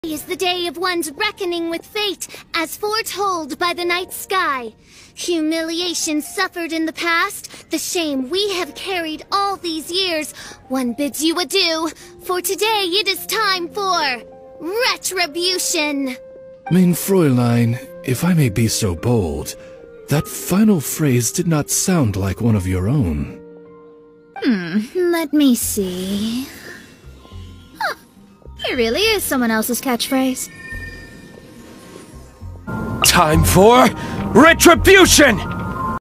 Is the day of one's reckoning with fate, as foretold by the night sky. Humiliation suffered in the past, the shame we have carried all these years, one bids you adieu, for today it is time for retribution. Mein Fräulein, if I may be so bold, that final phrase did not sound like one of your own. Let me see. Huh, it really is someone else's catchphrase. Time for retribution!